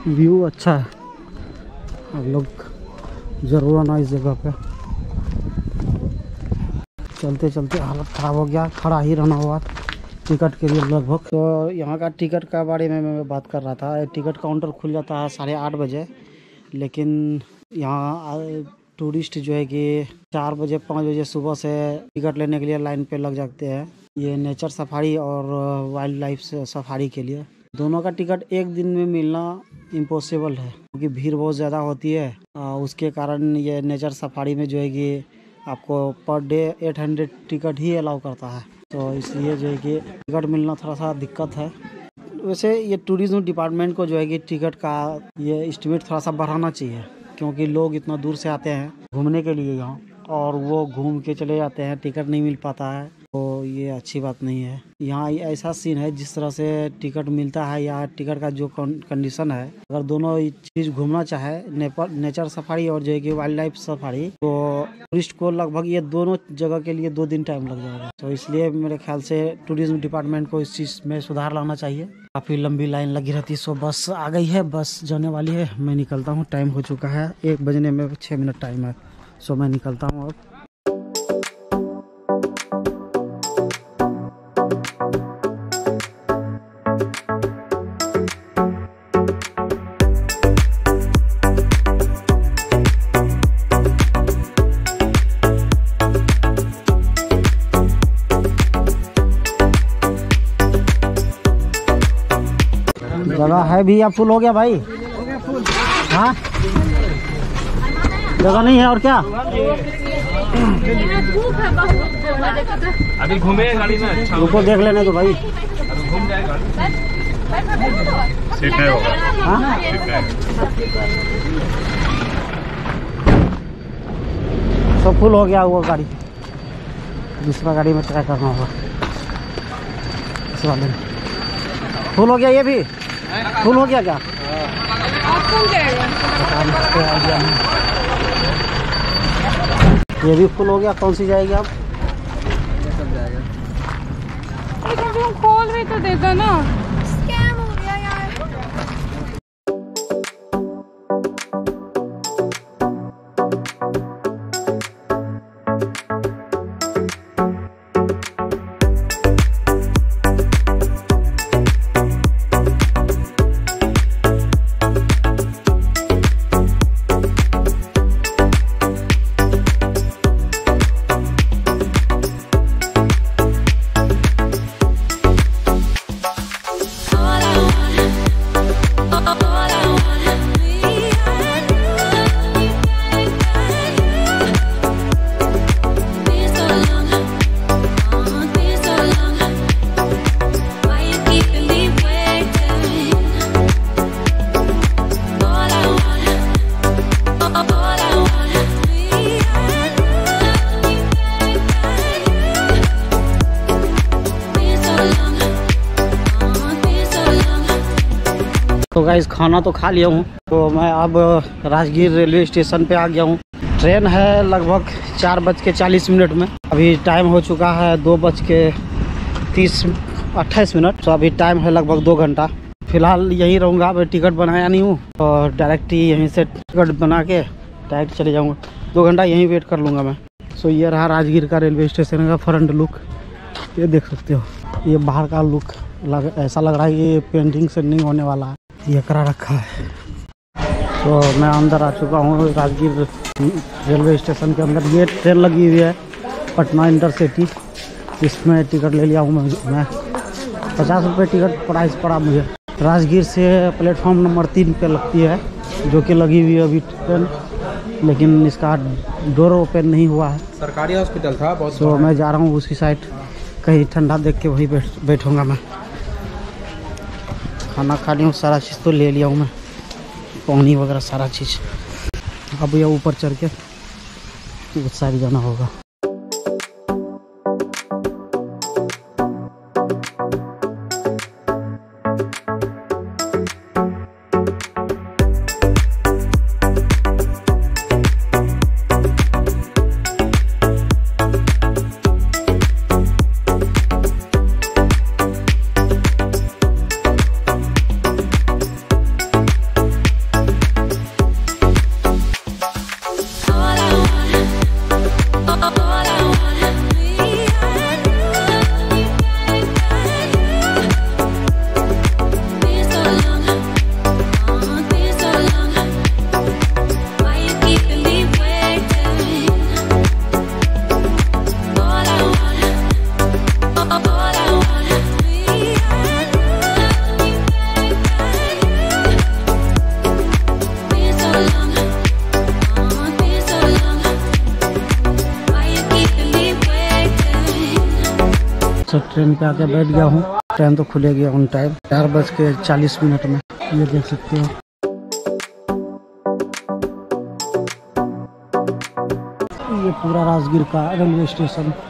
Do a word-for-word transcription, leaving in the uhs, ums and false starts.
View अच्छा है, आप लोग जरूर आना इस जगह पे। चलते चलते हालत ख़राब हो गया, खड़ा ही रहना हुआ टिकट के लिए लगभग। तो यहाँ का टिकट का बारे में मैं बात कर रहा था। टिकट काउंटर खुल जाता है साढ़े आठ बजे, लेकिन यहाँ टूरिस्ट जो है कि चार बजे पाँच बजे सुबह से टिकट लेने के लिए लाइन पे लग जाते हैं। ये नेचर सफारी और वाइल्ड लाइफ सफारी के लिए दोनों का टिकट एक दिन में मिलना इम्पॉसिबल है, क्योंकि भीड़ बहुत ज़्यादा होती है। आ, उसके कारण ये नेचर सफारी में जो है कि आपको पर डे आठ सौ टिकट ही अलाउ करता है, तो इसलिए जो है कि टिकट मिलना थोड़ा सा दिक्कत है। वैसे ये टूरिज्म डिपार्टमेंट को जो है कि टिकट का ये एस्टिमेट थोड़ा सा बढ़ाना चाहिए, क्योंकि लोग इतना दूर से आते हैं घूमने के लिए यहाँ, और वो घूम के चले जाते हैं, टिकट नहीं मिल पाता है, तो ये अच्छी बात नहीं है। यहाँ ऐसा सीन है, जिस तरह से टिकट मिलता है या टिकट का जो कंडीशन है, अगर दोनों चीज़ घूमना चाहे, नेचर सफारी और जो है कि वाइल्ड लाइफ सफारी, तो टूरिस्ट को लगभग ये दोनों जगह के लिए दो दिन टाइम लग जाएगा। तो इसलिए मेरे ख्याल से टूरिज्म डिपार्टमेंट को इस चीज़ में सुधार लाना चाहिए। काफ़ी लंबी लाइन लगी रहती है। सो बस आ गई है, बस जाने वाली है, मैं निकलता हूँ, टाइम हो चुका है, एक बजने में छः मिनट टाइम है। सो मैं निकलता हूँ अब। जगह है भी या फुल हो गया भाई? हो गया फुल। हाँ, जगह नहीं है और क्या? अभी घूमे गाड़ी में, अच्छा रुको देख लेने तो भाई, अभी घूम जाए गाड़ी। सीट है होगा। हाँ? सब फुल हो गया वो गाड़ी, दूसरा गाड़ी में ट्राई करना होगा। इस वाले में फुल हो गया, ये भी फुल हो गया क्या? ये भी फुल हो गया, कौन सी जाएगी आप? सब जाएगा। खोल भी तो देता ना। स्कैम हो गया यार। तो गाइस खाना तो खा लिया हूँ, तो मैं अब राजगीर रेलवे स्टेशन पे आ गया हूँ। ट्रेन है लगभग चार बज के चालीस मिनट में, अभी टाइम हो चुका है दो बज के तीस अट्ठाईस मिनट, तो अभी टाइम है लगभग दो घंटा। फिलहाल यहीं रहूँगा, मैं टिकट बनाया नहीं हूँ, और डायरेक्ट ही यहीं से टिकट बना के डायरेक्ट चले जाऊँगा। दो घंटा यहीं वेट कर लूँगा मैं। सो ये रहा राजगीर का रेलवे स्टेशन का फ्रंट लुक, ये देख सकते हो। ये बाहर का लुक लग ऐसा लग रहा है ये पेंटिंग से नहीं होने वाला है, ये करा रखा है। तो मैं अंदर आ चुका हूँ राजगीर रेलवे स्टेशन के अंदर। ये ट्रेन लगी हुई है पटना इंटरसिटी, इसमें टिकट ले लिया हूँ मैं मैं पचास रुपये टिकट प्राइस पड़ा मुझे। राजगीर से प्लेटफॉर्म नंबर तीन पे लगती है, जो कि लगी हुई है अभी ट्रेन, लेकिन इसका डोर ओपन नहीं हुआ है। सरकारी हॉस्पिटल था बहुत। तो मैं जा रहा हूँ उसी साइड, कहीं ठंडा देख के वहीं बैठ बैठूँगा मैं। खाना खा लिया हूँ, सारा चीज़ तो ले लिया हूँ मैं, पानी वगैरह सारा चीज़। अब ये ऊपर चढ़ के उस साइड जाना होगा। ट्रेन पे आके बैठ गया हूँ। ट्रेन तो खुलेगी ऑन टाइम चार बज के चालीस मिनट में, ये देख सकते हो। ये पूरा राजगीर का रेलवे स्टेशन